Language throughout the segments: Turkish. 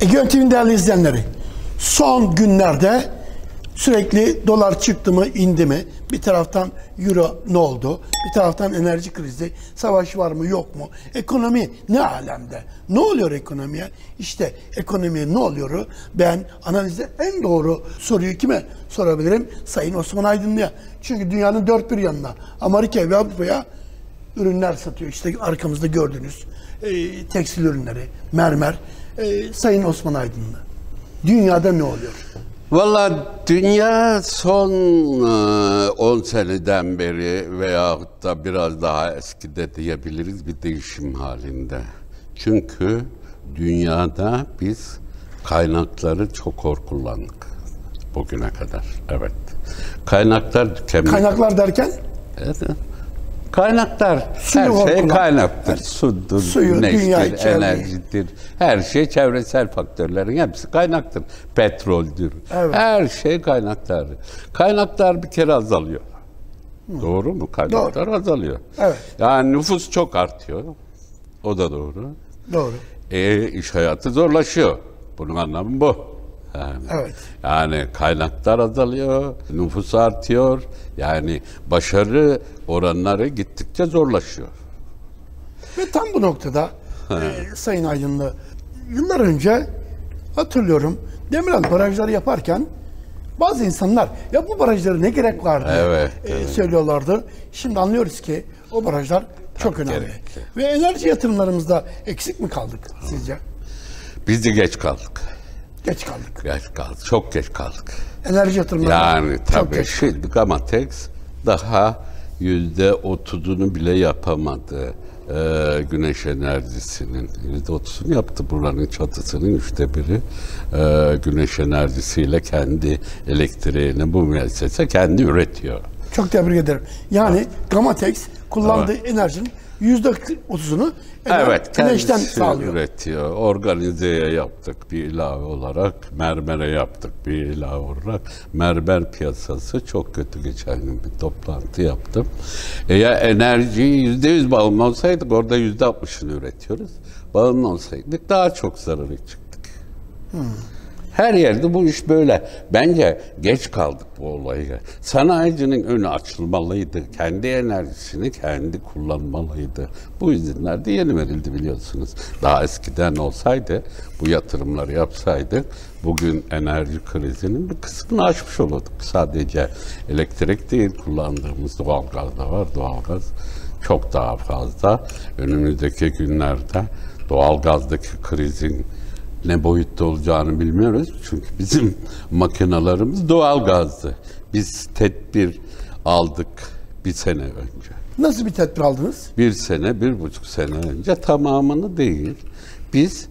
Ege TV'nin değerli izleyenleri, son günlerde sürekli dolar çıktı mı, indi mi? Bir taraftan euro ne oldu? Bir taraftan enerji krizi, savaş var mı, yok mu? Ekonomi ne alemde? Ne oluyor ekonomiye? İşte ekonomiye ne oluyor? Ben analizde en doğru soruyu kime sorabilirim? Sayın Osman Aydınlı'ya. Çünkü dünyanın dört bir yanına, Amerika ve Avrupa'ya ürünler satıyor. İşte arkamızda gördüğünüz tekstil ürünleri, mermer. Sayın Osman Aydınlı, dünyada ne oluyor? Vallahi dünya son 10 seneden beri veyahut da biraz daha eskide diyebiliriz bir değişim halinde. Çünkü dünyada biz kaynakları çok hor kullandık bugüne kadar. Evet. Kaynaklar tükenmedi. Kaynaklar derken? Evet. Kaynaklar, her şey kaynaktır. Evet. Sudur, güneştir, enerjidir. Her şey çevresel faktörlerin hepsi kaynaktır. Petroldür. Evet. Her şey kaynaklar. Kaynaklar bir kere azalıyor. Doğru mu? Kaynaklar azalıyor. Evet. Yani nüfus çok artıyor. O da doğru. Doğru. İş hayatı zorlaşıyor. Bunun anlamı bu. Yani kaynaklar azalıyor, nüfus artıyor. Yani başarı oranları gittikçe zorlaşıyor. Ve tam bu noktada Sayın Aydınlı, yıllar önce hatırlıyorum Demirel barajları yaparken bazı insanlar ya bu barajlara ne gerek var diye söylüyorlardı. Şimdi anlıyoruz ki o barajlar çok önemli. Gerekli. Ve enerji yatırımlarımızda eksik mi kaldık sizce? Biz de geç kaldık. Geç kaldık. Geç kaldık. Çok geç kaldık. Enerji yatırımları. Yani tabii şimdi Gamatex daha %30'unu bile yapamadı. Güneş enerjisinin %30'unu yaptı. Buranın çatısının 1/3'ü güneş enerjisiyle kendi elektriğini bu müessese kendi üretiyor. Çok tebrik ederim. Yani Gamatex kullandığı enerjinin %30'unu güneşten sağlıyor. Üretiyor. Organizeye yaptık bir ilave olarak, mermere yaptık bir ilave olarak. Mermer piyasası çok kötü, geçen gün bir toplantı yaptım. Eğer enerjiyi %100 bağımlı olsaydık orada %60'ını üretiyoruz. Bağımlı olsaydık daha çok zararı çıktık. Her yerde bu iş böyle. Bence geç kaldık bu olayı. Sanayicinin önü açılmalıydı. Kendi enerjisini kendi kullanmalıydı. Bu izinler de yeni verildi biliyorsunuz. Daha eskiden olsaydı, bu yatırımları yapsaydık, bugün enerji krizinin bir kısmını aşmış olurduk. Sadece elektrik değil, kullandığımız doğalgaz da var. Doğalgaz çok daha fazla. Önümüzdeki günlerde doğalgazdaki krizin ne boyutta olacağını bilmiyoruz. Çünkü bizim makinelerimiz doğal gazdı. Biz tedbir aldık bir sene önce. Nasıl bir tedbir aldınız? 1,5 sene önce, tamamını değil. Biz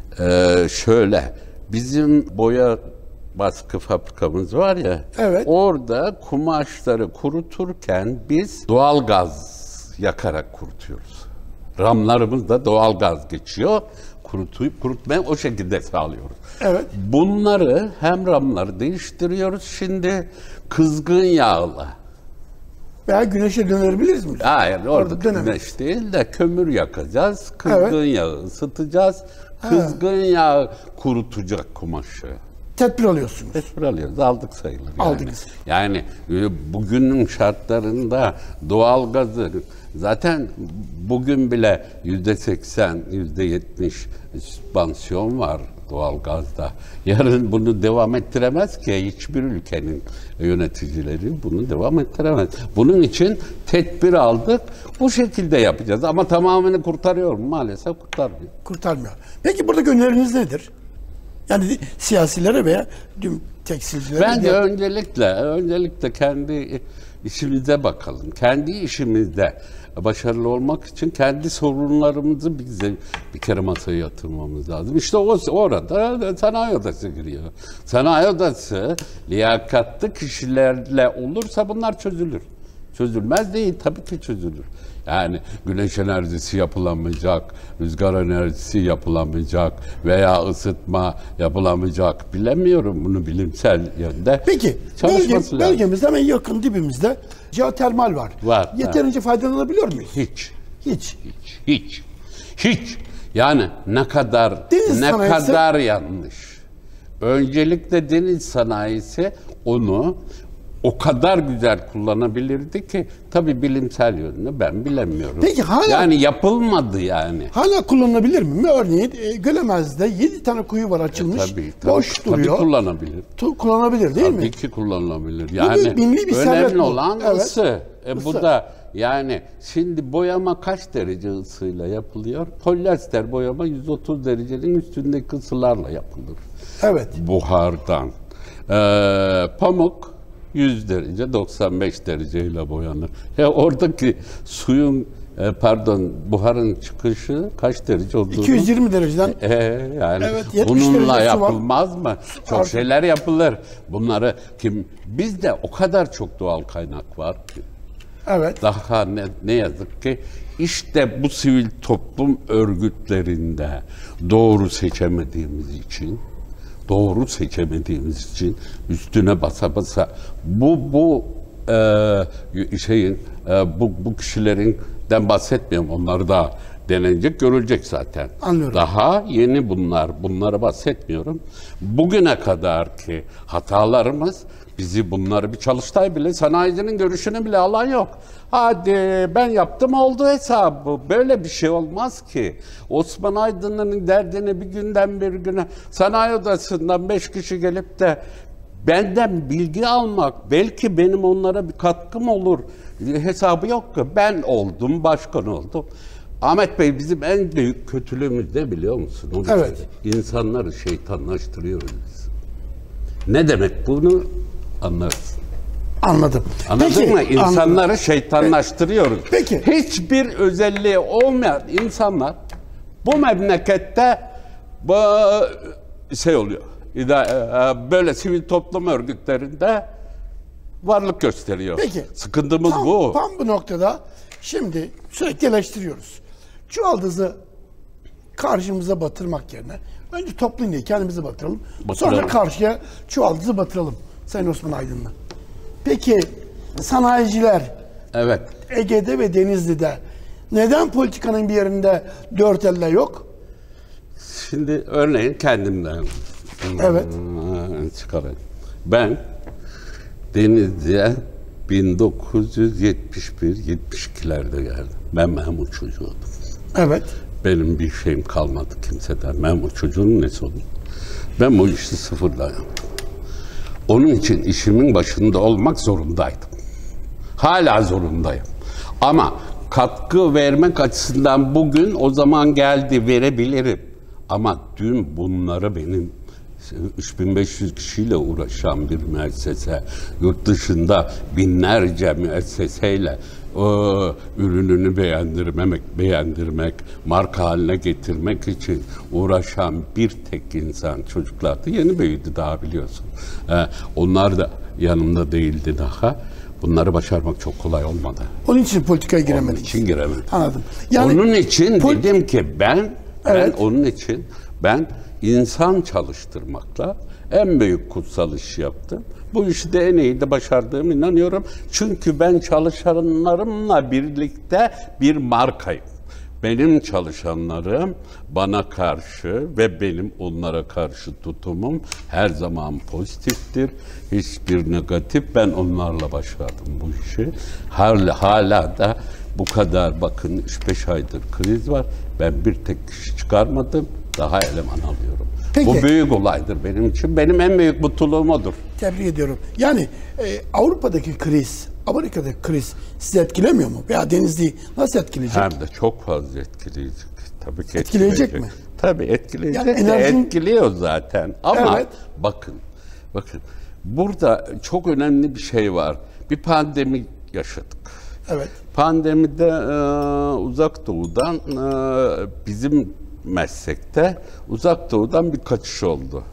bizim boya baskı fabrikamız var ya, orada kumaşları kuruturken biz doğal gaz yakarak kurutuyoruz. Ramlarımız da doğal gaz geçiyor. Kurutmayı o şekilde sağlıyoruz. Evet. Bunları hem ramları değiştiriyoruz şimdi kızgın yağla. Veya güneşe dönebiliriz mi? Hayır, orada güneş değil de kömür yakacağız. Kızgın yağı ısıtacağız. Kızgın yağ kurutacak kumaşı. Tedbir alıyorsunuz. Tedbir alıyoruz. Aldık sayılır. Aldınız. Yani bugünün şartlarında doğalgazı zaten bugün bile %80, %70 sübvansiyon var doğalgazda. Yarın bunu devam ettiremez ki hiçbir ülkenin yöneticileri bunu devam ettiremez. Bunun için tedbir aldık. Bu şekilde yapacağız. Ama tamamını kurtarıyor mu? Maalesef kurtarmıyor. Kurtarmıyor. Peki buradaki öneriniz nedir? Yani siyasilere veya tekstilcilere... Bence öncelikle kendi işimize bakalım. Kendi işimizde başarılı olmak için kendi sorunlarımızı bize bir kere masaya yatırmamız lazım. İşte orada sanayi odası giriyor. Sanayi odası liyakatlı kişilerle olursa bunlar çözülür. Çözülmez değil, tabii ki çözülür. Yani güneş enerjisi yapılamayacak, rüzgar enerjisi yapılamayacak veya ısıtma yapılamayacak. Bilemiyorum bunu bilimsel yönde. Peki, bölgemizde hemen yakın dibimizde jeotermal var. Yeterince faydalanabiliyor muyuz? Hiç. Yani ne kadar Deniz sanayisi- yanlış. Öncelikle deniz sanayisi onu o kadar güzel kullanabilirdi ki, tabii bilimsel yönünü ben bilemiyorum. Peki hala- yani yapılmadı yani. Hala kullanılabilir mi? Örneğin Gölemez'de 7 tane kuyu var açılmış. Tabii, boş duruyor. Tabii kullanabilir. Kullanabilir değil mi? Tabii ki kullanılabilir. bir Yani milli bir servet önemli bu. olan Evet. ısı. Bu Isı. da yani şimdi boyama kaç derece ısıyla yapılıyor? Polyester boyama 130 derecenin üstündeki ısılarla yapılır. Evet. Buhardan. Pamuk 100 derece, 95 dereceyle boyanır. Oradaki suyun buharın çıkışı kaç derece olduğunu 220 dereceden. yani Evet, 70 bununla derece su var. yapılmaz mı? Çok Artık- şeyler yapılır. Bunları bizde o kadar çok doğal kaynak var ki. Evet. Daha ne yazık ki işte bu sivil toplum örgütlerinde doğru seçemediğimiz için üstüne basa basa bu kişilerinden bahsetmiyorum. Onlar da denenecek, görülecek zaten. Anlıyorum. Daha yeni bunlar. Bunlara bahsetmiyorum. Bugüne kadar ki hatalarımız bizi bunları bir Çalıştay bile, sanayicinin görüşünü bile alan yok. Hadi ben yaptım oldu hesabı. Böyle bir şey olmaz ki. Osman Aydın'ın derdini bir günden bir güne sanayi odasından 5 kişi gelip de benden bilgi almak, belki benim onlara bir katkım olur hesabı yok ki. Ben oldum, başkan oldum. Ahmet Bey, bizim en büyük kötülüğümüz ne biliyor musun? Onu Evet. söyle. İnsanları şeytanlaştırıyoruz biz. Ne demek bunu anlarsın. Anladım. Anladın mı? Anladım. İnsanları şeytanlaştırıyoruz. Peki. Hiçbir özelliği olmayan insanlar bu memlekette oluyor. Böyle sivil toplum örgütlerinde varlık gösteriyor. Peki. Sıkıntımız bu. Tam bu noktada şimdi sürekli eleştiriyoruz. Çuvaldızı karşımıza batırmak yerine önce toplayın diye kendimizi batıralım. Batıralım. Sonra karşıya çuvaldızı batıralım. Sayın Osman Aydın'la. Peki sanayiciler Evet. Ege'de ve Denizli'de neden politikanın bir yerinde dört elle yok? Şimdi örneğin kendimden Evet. çıkarayım. Ben Denizli'ye 1971-72'lerde geldim. Ben memur çocuğuydum. Evet. Benim bir şeyim kalmadı kimseden. Memur çocuğunun nesi olur? Ben bu işi sıfırdan yaptım. Onun için işimin başında olmak zorundaydım. Hala zorundayım. Ama katkı vermek açısından bugün o zaman geldi, verebilirim. Ama dün bunları benim 3500 kişiyle uğraşan bir müessese, yurt dışında binlerce müesseseyle ürününü beğendirmek, marka haline getirmek için uğraşan bir tek insan, çocuklardı. Yeni büyüdü daha biliyorsun. Onlar da yanımda değildi daha. Bunları başarmak çok kolay olmadı. Onun için politikaya giremedik. Onun için giremedim. Anladım. Onun için dedim ki ben Evet. onun için insan çalıştırmakla en büyük kutsal iş yaptım. Bu işi de en iyi de başardığıma inanıyorum. Çünkü ben çalışanlarımla birlikte bir markayım. Benim çalışanlarım bana karşı ve benim onlara karşı tutumum her zaman pozitiftir. Hiçbir negatif. Ben onlarla başardım bu işi. Hala da bu kadar, bakın 3-5 aydır kriz var. Ben bir tek kişi çıkarmadım. Daha eleman alıyorum. Peki. Bu büyük olaydır benim için. Benim en büyük mutluluğum odur. Tebrik ediyorum. Yani Avrupa'daki kriz, Amerika'daki kriz sizi etkilemiyor mu? Veya Denizli'yi nasıl etkileyecek? Hem de çok fazla etkileyecek. Tabii ki Etkileyecek mi? Tabii etkileyecek. Yani enerjin- Etkiliyor zaten. Ama Evet. bakın. Burada çok önemli bir şey var. Bir pandemi yaşadık. Evet. Pandemide Uzak Doğu'dan bizim meslekte Uzak Doğu'dan bir kaçış oldu.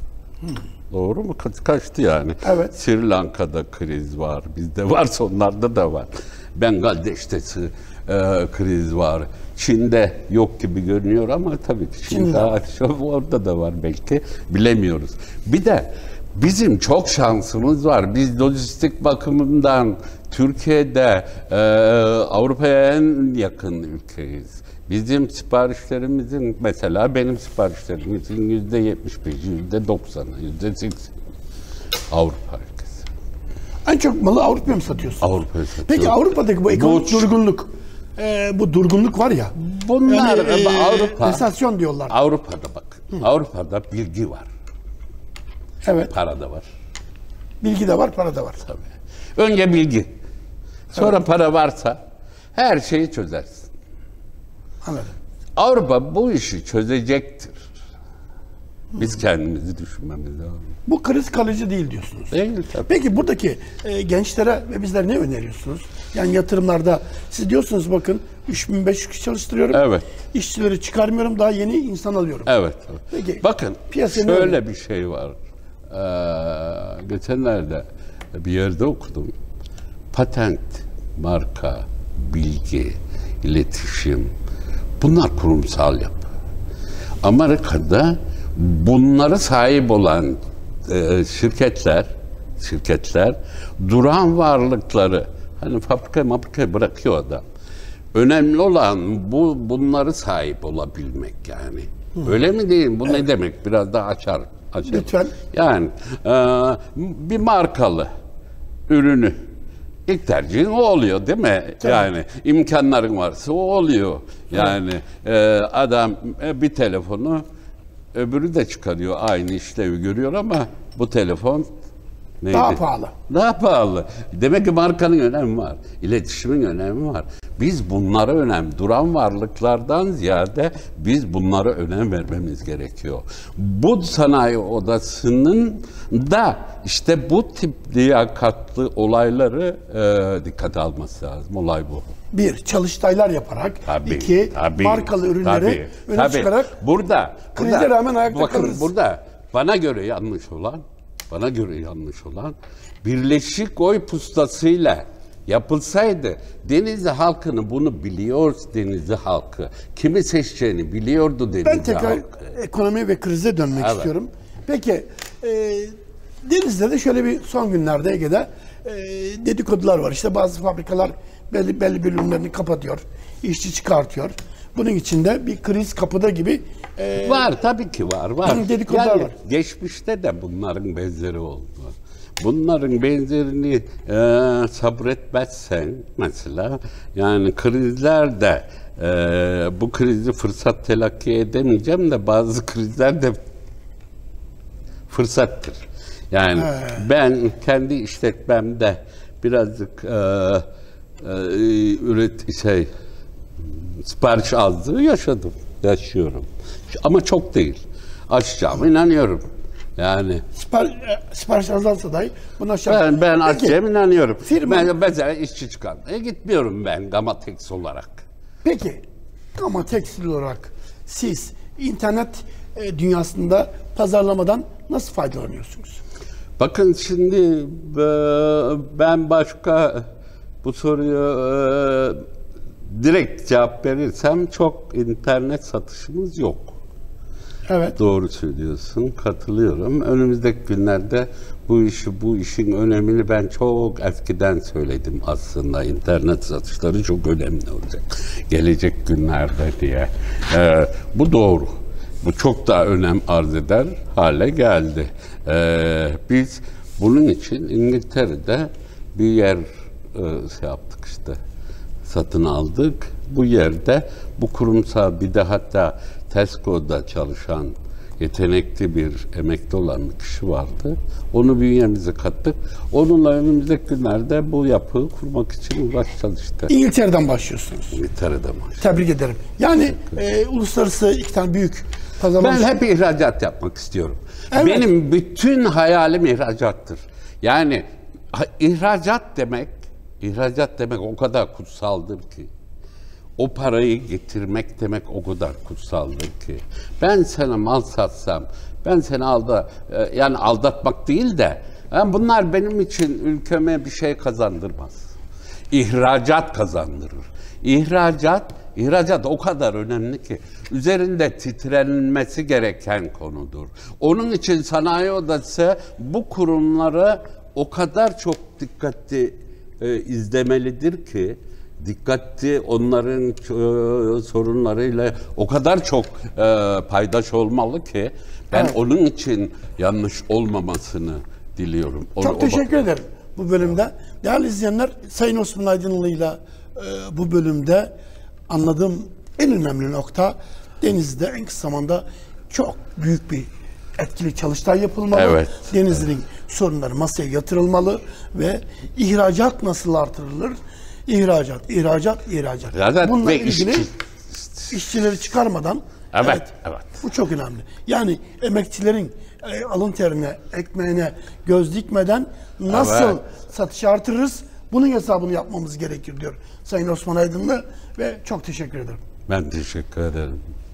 Doğru mu? Kaçtı yani. Evet. Sri Lanka'da kriz var. Bizde varsa onlarda da var. Bengaldeş'te kriz var. Çin'de yok gibi görünüyor ama tabii ki Çin'de orada da var belki. Bilemiyoruz. Bir de bizim çok şansımız var. Biz lojistik bakımından Türkiye'de Avrupa'ya en yakın ülkeyiz. Bizim siparişlerimizin, mesela benim siparişlerimizin %75'i, %90'ı, %80'i Avrupa ülkesi. En çok malı Avrupa'ya mı satıyorsunuz? Avrupa'ya satıyoruz. Peki Avrupa'daki bu ekonomik durgunluk, bu durgunluk var ya. Bunlar Avrupa. Resesyon diyorlar. Avrupa'da bak. Avrupa'da bilgi var. Evet. Para da var. Bilgi de var, para da var. Tabii. Önce bilgi. Sonra para varsa her şeyi çözersin. Anladım. Avrupa bu işi çözecektir. Biz kendimizi düşünmemiz lazım. Bu kriz kalıcı değil diyorsunuz. Değil tabii. Peki buradaki gençlere ve bizlere ne öneriyorsunuz? Yani yatırımlarda siz diyorsunuz bakın 3500 kişi çalıştırıyorum. Evet. İşçileri çıkarmıyorum, daha yeni insan alıyorum. Evet. Peki, bakın piyasaya şöyle bir şey var. Geçenlerde bir yerde okudum. Patent, marka, bilgi, iletişim, bunlar kurumsal yapı. Amerika'da bunlara sahip olan şirketler duran varlıkları, hani fabrikayı bırakıyor adam. Önemli olan bunları sahip olabilmek yani. Öyle mi değil? Bu ne demek? Biraz daha açar. Lütfen. Yani bir markalı ürünü ilk tercihin o oluyor değil mi? Tabii. Yani imkanların varsa o oluyor. Yani adam bir telefonu öbürü de çıkarıyor, aynı işlevi görüyor ama bu telefon neydi? Daha pahalı. Daha pahalı. Demek ki markanın önemi var. İletişimin önemi var. Biz bunlara duran varlıklardan ziyade biz bunlara önem vermemiz gerekiyor. Bu sanayi odasının da işte bu tip liyakatlı olayları dikkate alması lazım. Olay bu. Bir, çalıştaylar yaparak. İki, markalı ürünleri öne çıkarak. Burada krize rağmen ayakta bakın, kalırız. burada bana göre yanlış olan Birleşik Oy Pustası'yla yapılsaydı, Denizli halkını bunu biliyor, Denizli halkı. Kimi seçeceğini biliyordu Denizli halkı. Ben tekrar ekonomi ve krize dönmek istiyorum. Peki, Denizli'de de şöyle bir son günlerde Ege'de dedikodular var. İşte bazı fabrikalar belli bölümlerini kapatıyor, işçi çıkartıyor. Bunun içinde bir kriz kapıda gibi var, tabii ki var. Dedikodular var. Geçmişte de bunların benzeri oldu. Bunların benzerini sabretmezsen mesela, yani krizlerde bu krizi fırsat telakki edemeyeceğim de bazı krizler de fırsattır. Yani ben kendi işletmemde birazcık sipariş azlığı yaşıyorum. Ama çok değil. Açacağıma inanıyorum. Yani sipariş azalsa dahi buna şart. ben açacağıma inanıyorum. Ben mesela işçi çıkarmaya gitmiyorum ben Gamatex olarak. Peki Gamatex olarak siz internet dünyasında pazarlamadan nasıl faydalanıyorsunuz? Bakın şimdi ben başka bu soruyu direkt cevap verirsem çok internet satışımız yok. Evet. Doğru söylüyorsun, katılıyorum. Önümüzdeki günlerde bu işin önemini ben çok eskiden söyledim aslında. İnternet satışları çok önemli olacak gelecek günlerde diye. Bu doğru. Bu çok daha önem arz eder hale geldi. Biz bunun için İngiltere'de bir yer yaptık işte. Satın aldık. Bu yerde bu kurumsal, bir de hatta Tesco'da çalışan yetenekli bir emekli olan bir kişi vardı. Onu bünyemize kattık. Onunla önümüzdeki günlerde bu yapıyı kurmak için çalıştık. İngiltere'den başlıyorsunuz. İngiltere'den başlıyoruz. Tebrik ederim. Yani uluslararası iki tane büyük pazarlama... Ben hep ihracat yapmak istiyorum. Evet. Benim bütün hayalim ihracattır. Yani ihracat demek o kadar kutsaldır ki. O parayı getirmek demek o kadar kutsaldır ki. Ben sana mal satsam, ben seni yani aldatmak değil de, yani bunlar benim için ülkeme bir şey kazandırmaz. İhracat kazandırır. İhracat o kadar önemli ki üzerinde titrenilmesi gereken konudur. Onun için sanayi odası bu kurumları o kadar çok dikkatli izlemelidir ki, dikkatli, onların sorunlarıyla o kadar çok paydaş olmalı ki ben Evet. onun için yanlış olmamasını diliyorum. Çok teşekkür ederim bu bölümde. Değerli izleyenler, Sayın Osman Aydınlı'yla bu bölümde anladığım en önemli nokta, Denizli'de en kısa zamanda çok büyük bir etkili çalıştay yapılmalı. Evet. Denizli'nin sorunları masaya yatırılmalı ve ihracat nasıl artırılır? İhracat. İhracat Bununla ve ilgili işçi. işçileri çıkarmadan Evet. bu çok önemli. Yani emekçilerin alın terine, ekmeğine göz dikmeden nasıl satışı artırırız? Bunun hesabını yapmamız gerekir diyor Sayın Osman Aydınlı ve çok teşekkür ederim. Ben teşekkür ederim.